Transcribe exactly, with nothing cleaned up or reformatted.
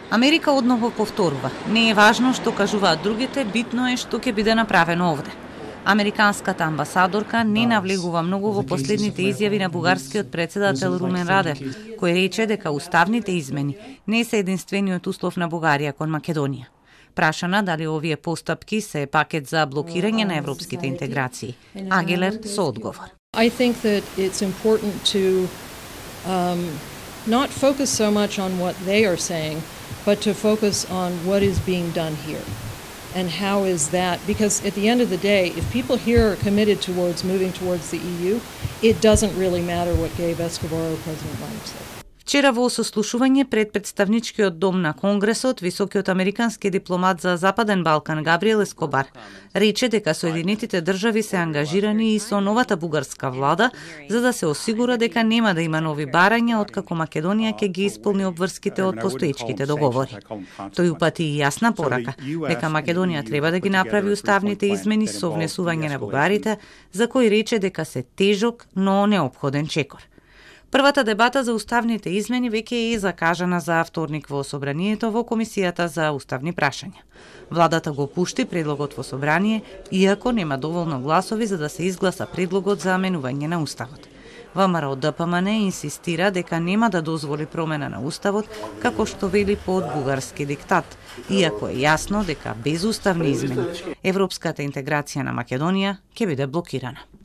Америка одново повторува: не е важно што кажуваат другите, битно е што ќе биде направено овде. Американската амбасадорка не навлегува многу во последните изјави на бугарскиот председател Румен Радев, кој рече дека уставните измени не се единствениот услов на Бугарија кон Македонија. Прашана дали овие постапки се пакет за блокирање на европските интеграции, Агилер со одговор. I think that it's important to um, not focus so much on what they are saying, but to focus on what is being done here. And how is that? Because at the end of the day, if people here are committed towards moving towards the E U, it doesn't really matter what Gabe Escobar or President Biden said. Вчера во сослушување пред представничкиот дом на Конгресот, високиот американски дипломат за Западен Балкан Габриел Ескобар рече дека Соединетите држави се ангажирани и со новата бугарска влада за да се осигура дека нема да има нови барања откако Македонија ќе ги исполни обврските од постоечките договори. Тој упати и јасна порака дека Македонија треба да ги направи уставните измени со внесување на бугарите, за кои рече дека се тежок, но неопходен чекор. Првата дебата за уставните измени веќе е закажана за вторник во собранието во Комисијата за уставни прашања. Владата го пушти предлогот во собрание, иако нема доволно гласови за да се изгласа предлогот за менување на уставот. ВМРО Д П М Н инсистира дека нема да дозволи промена на уставот, како што вели под бугарски диктат, иако е јасно дека без уставни измени европската интеграција на Македонија ќе биде блокирана.